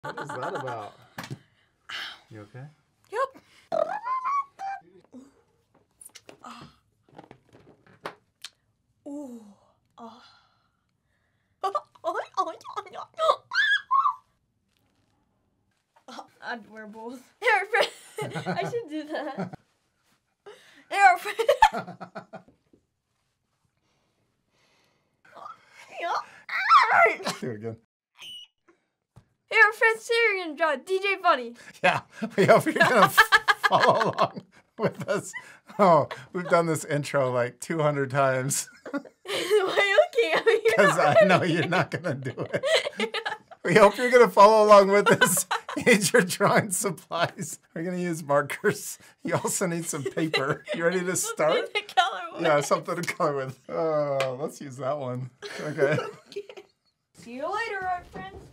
What is that about? You okay? Yep. Ooh. I'd wear both. I should do that. Do it again. Hey, our friend Siri and DJ Funny. Yeah, we hope you're gonna follow along with us. Oh, we've done this intro like 200 times. Why are you looking at me? Because I know you're not gonna do it. Yeah. We hope you're gonna follow along with us. Use your drawing supplies. We're gonna use markers. You also need some paper. You ready to start? Something to color with. Yeah, something to color with. Let's use that one. Okay. See you later, our friends.